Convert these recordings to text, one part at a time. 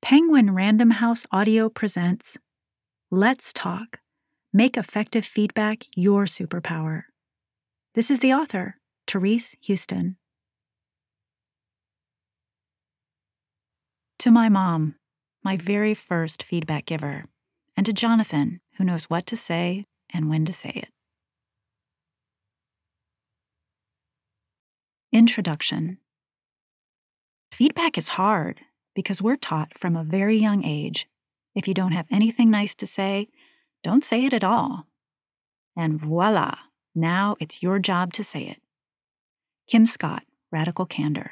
Penguin Random House Audio presents Let's Talk. Make effective feedback your superpower. This is the author, Therese Huston. To my mom, my very first feedback giver, and to Jonathan, who knows what to say and when to say it. Introduction. Feedback is hard because we're taught from a very young age, if you don't have anything nice to say, don't say it at all. And voila, now it's your job to say it. Kim Scott, Radical Candor.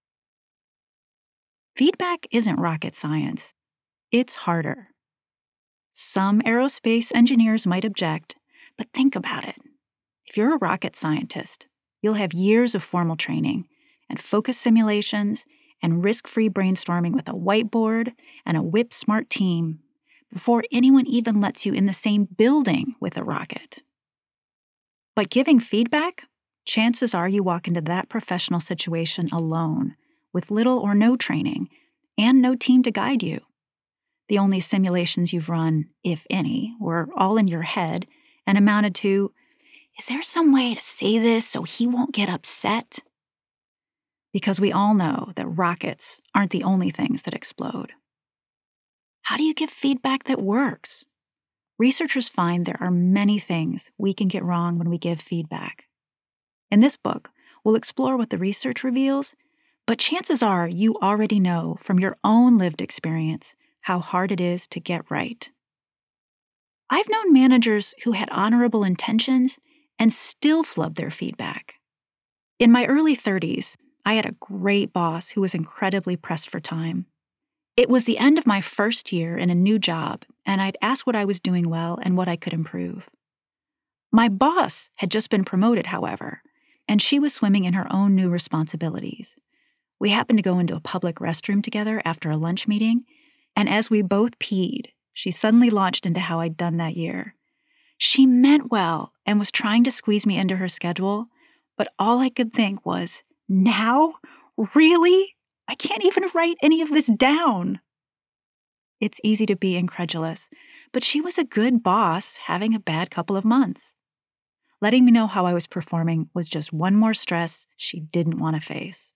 Feedback isn't rocket science. It's harder. Some aerospace engineers might object, but think about it. If you're a rocket scientist, you'll have years of formal training and focus simulations and risk-free brainstorming with a whiteboard and a whip-smart team before anyone even lets you in the same building with a rocket. But giving feedback, chances are you walk into that professional situation alone, with little or no training and no team to guide you. The only simulations you've run, if any, were all in your head and amounted to, is there some way to say this so he won't get upset? Because we all know that rockets aren't the only things that explode. How do you give feedback that works? Researchers find there are many things we can get wrong when we give feedback. In this book, we'll explore what the research reveals, but chances are you already know from your own lived experience how hard it is to get right. I've known managers who had honorable intentions and still flubbed their feedback. In my early 30s, I had a great boss who was incredibly pressed for time. It was the end of my first year in a new job, and I'd asked what I was doing well and what I could improve. My boss had just been promoted, however, and she was swimming in her own new responsibilities. We happened to go into a public restroom together after a lunch meeting, and as we both peed, she suddenly launched into how I'd done that year. She meant well and was trying to squeeze me into her schedule, but all I could think was, now? Really? I can't even write any of this down. It's easy to be incredulous, but she was a good boss having a bad couple of months. Letting me know how I was performing was just one more stress she didn't want to face.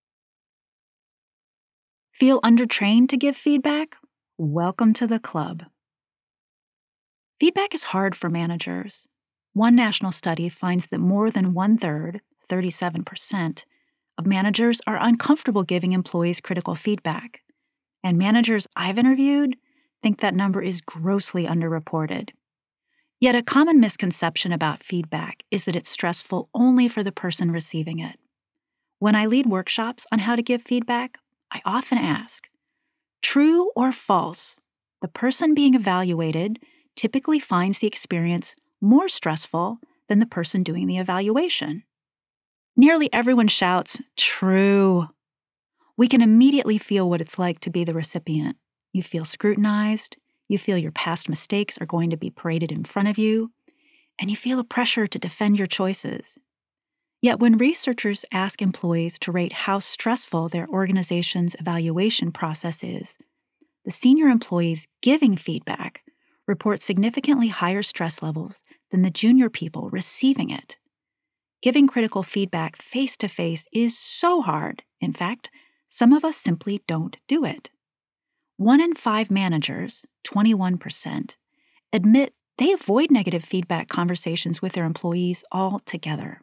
Feel undertrained to give feedback? Welcome to the club. Feedback is hard for managers. One national study finds that more than 1/3, 37%, of managers are uncomfortable giving employees critical feedback, and managers I've interviewed think that number is grossly underreported. Yet a common misconception about feedback is that it's stressful only for the person receiving it. When I lead workshops on how to give feedback, I often ask, true or false, the person being evaluated typically finds the experience more stressful than the person doing the evaluation. Nearly everyone shouts, true. We can immediately feel what it's like to be the recipient. You feel scrutinized, you feel your past mistakes are going to be paraded in front of you, and you feel a pressure to defend your choices. Yet when researchers ask employees to rate how stressful their organization's evaluation process is, the senior employees giving feedback report significantly higher stress levels than the junior people receiving it. Giving critical feedback face-to-face is so hard. In fact, some of us simply don't do it. 1 in 5 managers, 21%, admit they avoid negative feedback conversations with their employees altogether.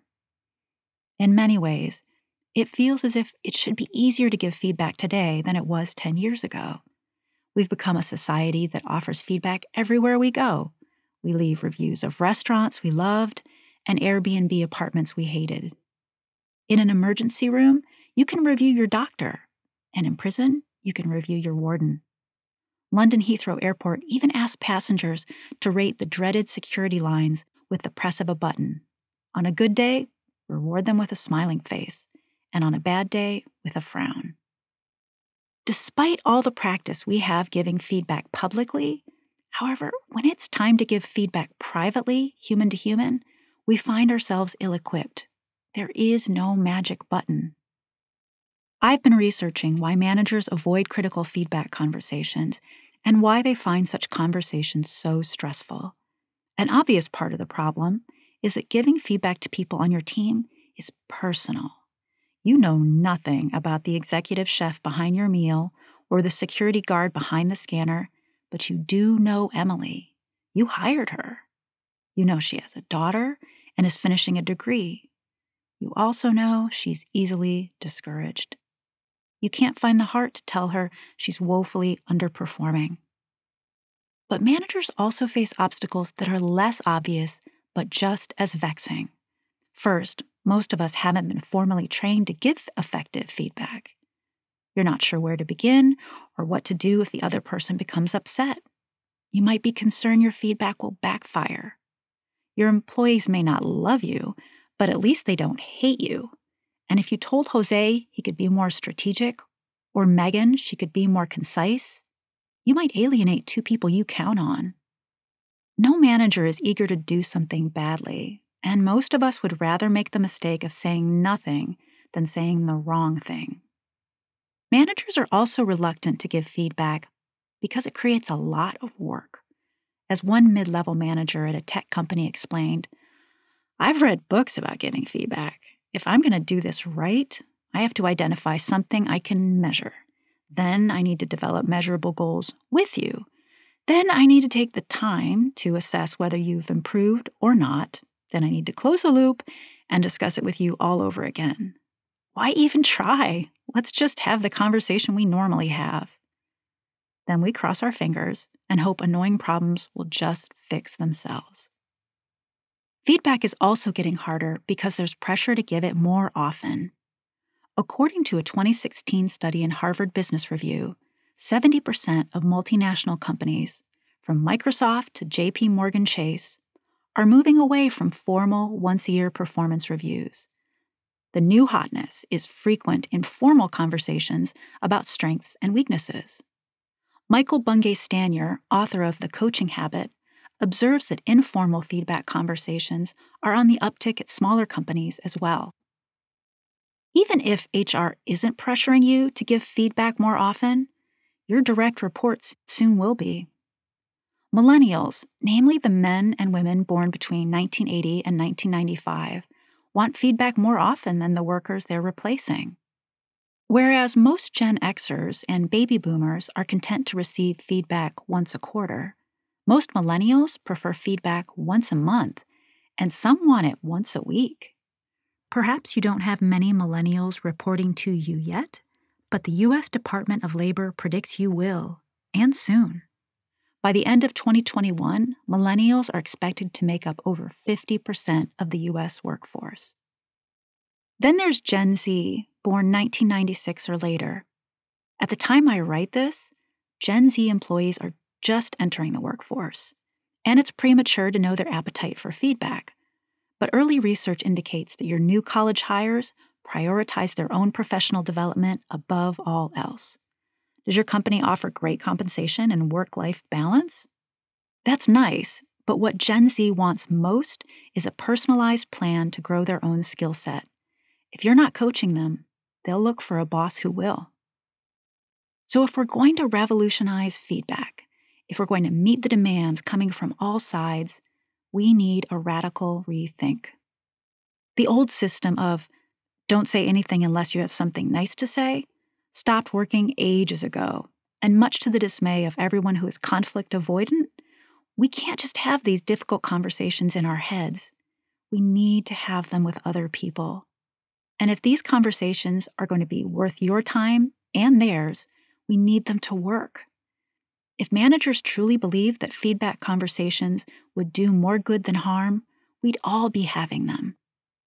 In many ways, it feels as if it should be easier to give feedback today than it was 10 years ago. We've become a society that offers feedback everywhere we go. We leave reviews of restaurants we loved and Airbnb apartments we hated. In an emergency room, you can review your doctor, and in prison, you can review your warden. London Heathrow Airport even asked passengers to rate the dreaded security lines with the press of a button. On a good day, reward them with a smiling face, and on a bad day, with a frown. Despite all the practice we have giving feedback publicly, however, when it's time to give feedback privately, human to human, we find ourselves ill-equipped. There is no magic button. I've been researching why managers avoid critical feedback conversations and why they find such conversations so stressful. An obvious part of the problem is that giving feedback to people on your team is personal. You know nothing about the executive chef behind your meal or the security guard behind the scanner, but you do know Emily. You hired her. You know she has a daughter and is finishing a degree. You also know she's easily discouraged. You can't find the heart to tell her she's woefully underperforming. But managers also face obstacles that are less obvious but just as vexing. First, most of us haven't been formally trained to give effective feedback. You're not sure where to begin or what to do if the other person becomes upset. You might be concerned your feedback will backfire. Your employees may not love you, but at least they don't hate you. And if you told Jose he could be more strategic, or Megan she could be more concise, you might alienate two people you count on. No manager is eager to do something badly, and most of us would rather make the mistake of saying nothing than saying the wrong thing. Managers are also reluctant to give feedback because it creates a lot of work. As one mid-level manager at a tech company explained, "I've read books about giving feedback. If I'm going to do this right, I have to identify something I can measure. Then I need to develop measurable goals with you. Then I need to take the time to assess whether you've improved or not. Then I need to close the loop and discuss it with you all over again. Why even try? Let's just have the conversation we normally have." Then we cross our fingers and hope annoying problems will just fix themselves. Feedback is also getting harder because there's pressure to give it more often. According to a 2016 study in Harvard Business Review, 70% of multinational companies, from Microsoft to JP Morgan Chase, are moving away from formal once-a-year performance reviews. The new hotness is frequent informal conversations about strengths and weaknesses. Michael Bungay-Stanier, author of The Coaching Habit, observes that informal feedback conversations are on the uptick at smaller companies as well. Even if HR isn't pressuring you to give feedback more often, your direct reports soon will be. Millennials, namely the men and women born between 1980 and 1995, want feedback more often than the workers they're replacing. Whereas most Gen Xers and baby boomers are content to receive feedback once a quarter, most millennials prefer feedback once a month, and some want it once a week. Perhaps you don't have many millennials reporting to you yet, but the U.S. Department of Labor predicts you will, and soon. By the end of 2021, millennials are expected to make up over 50% of the U.S. workforce. Then there's Gen Z, born 1996 or later. At the time I write this, Gen Z employees are just entering the workforce, and it's premature to know their appetite for feedback. But early research indicates that your new college hires prioritize their own professional development above all else. Does your company offer great compensation and work-life balance? That's nice, but what Gen Z wants most is a personalized plan to grow their own skill set. If you're not coaching them, they'll look for a boss who will. So if we're going to revolutionize feedback, if we're going to meet the demands coming from all sides, we need a radical rethink. The old system of "don't say anything unless you have something nice to say" stopped working ages ago, and much to the dismay of everyone who is conflict avoidant, we can't just have these difficult conversations in our heads. We need to have them with other people. And if these conversations are going to be worth your time and theirs, we need them to work. If managers truly believed that feedback conversations would do more good than harm, we'd all be having them.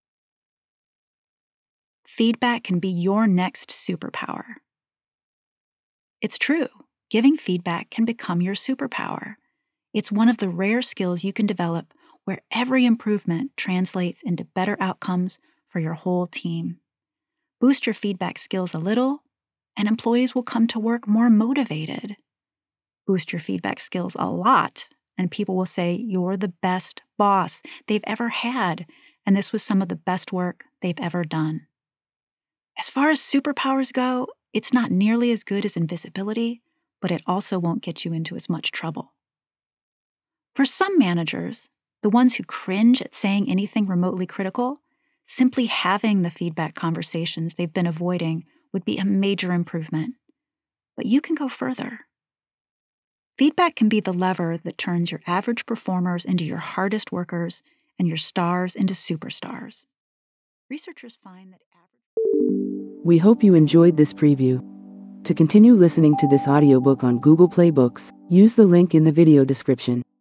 Feedback can be your next superpower. It's true. Giving feedback can become your superpower. It's one of the rare skills you can develop where every improvement translates into better outcomes for your whole team. Boost your feedback skills a little, and employees will come to work more motivated. Boost your feedback skills a lot, and people will say you're the best boss they've ever had, and this was some of the best work they've ever done. As far as superpowers go, it's not nearly as good as invisibility, but it also won't get you into as much trouble. For some managers, the ones who cringe at saying anything remotely critical, simply having the feedback conversations they've been avoiding would be a major improvement. But you can go further. Feedback can be the lever that turns your average performers into your hardest workers and your stars into superstars. Researchers find that We hope you enjoyed this preview. To continue listening to this audiobook on Google Play Books, use the link in the video description.